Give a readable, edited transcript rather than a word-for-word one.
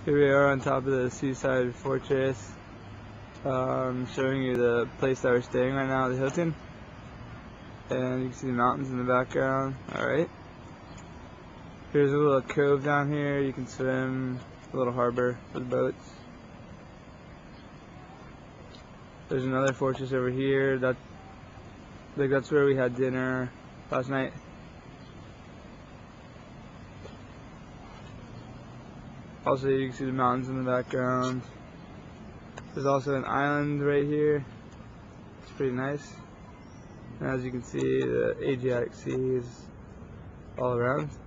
Here we are on top of the seaside fortress, showing you the place that we're staying right now, the Hilton. And you can see the mountains in the background. Alright. Here's a little cove down here, you can swim, a little harbor for the boats. There's another fortress over here, that's where we had dinner last night. Also, you can see the mountains in the background. There's also an island right here. It's pretty nice. And as you can see, the Adriatic Sea is all around.